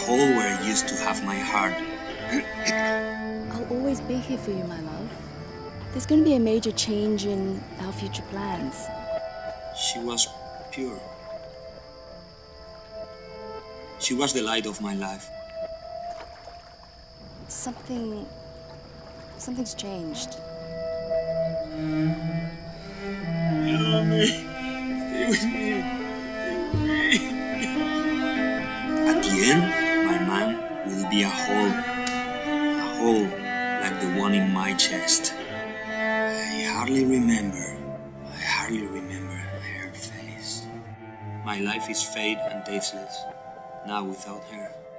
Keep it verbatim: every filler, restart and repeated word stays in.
hole where I used to have my heart. I'll always be here for you, my love. There's going to be a major change in our future plans. She was pure. She was the light of my life. Something... something's changed. You love me. Stay with me. Stay with me. At the end, my mind will be a hole. A hole like the one in my chest. I hardly remember. I hardly remember her face. My life is fade and tasteless, now without her.